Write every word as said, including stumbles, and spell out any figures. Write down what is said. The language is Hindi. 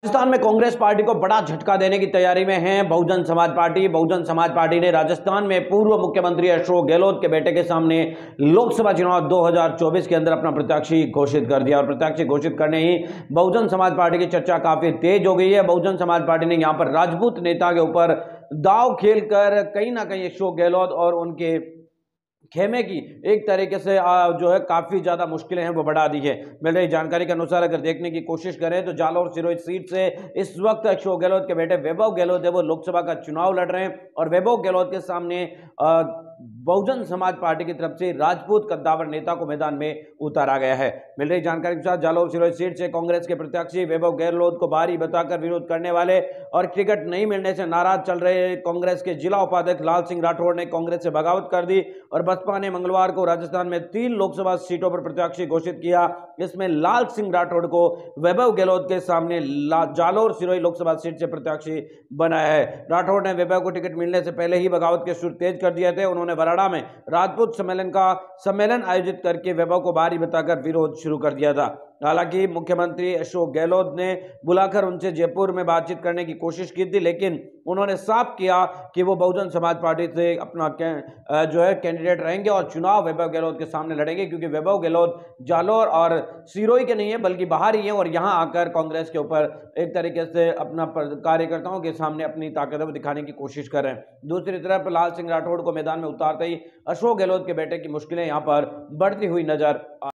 राजस्थान में कांग्रेस पार्टी को बड़ा झटका देने की तैयारी में है बहुजन समाज पार्टी। बहुजन समाज पार्टी ने राजस्थान में पूर्व मुख्यमंत्री अशोक गहलोत के बेटे के सामने लोकसभा चुनाव दो हज़ार चौबीस के अंदर अपना प्रत्याशी घोषित कर दिया और प्रत्याशी घोषित करने ही बहुजन समाज पार्टी की चर्चा काफी तेज हो गई है। बहुजन समाज पार्टी ने यहां पर राजपूत नेता के ऊपर दांव खेलकर कहीं ना कहीं अशोक गहलोत और उनके खेमे की एक तरीके से जो है काफी ज्यादा मुश्किलें हैं वो बढ़ा दी है। मिल रही जानकारी के अनुसार अगर देखने की कोशिश करें तो जालोर सिरोही सीट से इस वक्त अशोक गहलोत के बेटे वैभव गहलोत है वो लोकसभा का चुनाव लड़ रहे हैं और वैभव गहलोत के सामने बहुजन समाज पार्टी की तरफ से राजपूत कद्दावर नेता को मैदान में उतारा गया है। मिल रही जानकारी के साथ जालोर सिरोही सीट से कांग्रेस के प्रत्याशी वैभव गहलोत को भारी बताकर विरोध करने वाले और टिकट नहीं मिलने से नाराज चल रहे कांग्रेस के जिला उपाध्यक्ष लाल सिंह राठौड़ ने कांग्रेस से बगावत कर दी और बसपा ने मंगलवार को राजस्थान में तीन लोकसभा सीटों पर प्रत्याशी घोषित किया। इसमें लाल सिंह राठौड़ को वैभव गहलोत के सामने जालोर सिरोही लोकसभा सीट से प्रत्याशी बनाया है। राठौड़ ने वैभव को टिकट मिलने से पहले ही बगावत के सुर तेज कर दिए थे। उन्होंने बराड़ा में राजपूत सम्मेलन का सम्मेलन आयोजित करके वैभव को भारी बताकर विरोध शुरू कर दिया था। हालांकि मुख्यमंत्री अशोक गहलोत ने बुलाकर उनसे जयपुर में बातचीत करने की कोशिश की थी, लेकिन उन्होंने साफ किया कि वो बहुजन समाज पार्टी से अपना जो है कैंडिडेट रहेंगे और चुनाव वैभव गहलोत के सामने लड़ेंगे, क्योंकि वैभव गहलोत जालोर और सिरोही के नहीं है बल्कि बाहर ही है और यहां आकर कांग्रेस के ऊपर एक तरीके से अपना कार्यकर्ताओं के सामने अपनी ताकत दिखाने की कोशिश कर रहे हैं। दूसरी तरफ लाल सिंह राठौड़ को मैदान में उतारते ही अशोक गहलोत के बेटे की मुश्किलें यहां पर बढ़ती हुई नजर